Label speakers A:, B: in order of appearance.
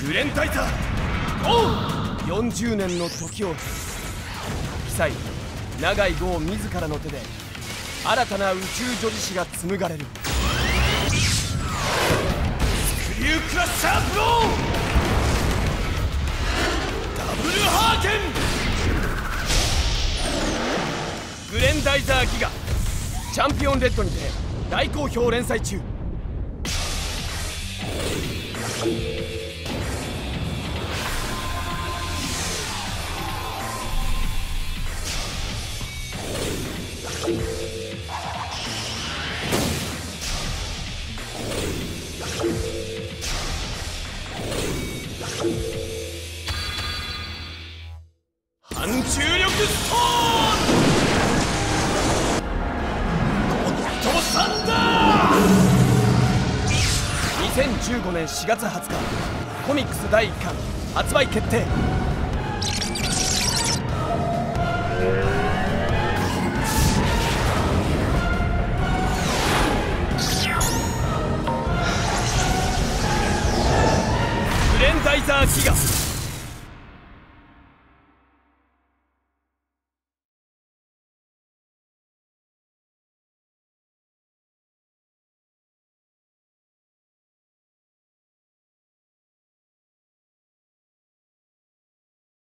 A: グレンタイザー40年の時を記載永井豪自らの手で新たな宇宙女子史が紡がれる。スクリュークラッシャーブローダブルハーケングレンダイザーギガチャンピオンレッドにて大好評連載中。反重力ストーンゴッドサンダー2015年4月20日コミックス第1巻発売決定。グレンダイザーギガ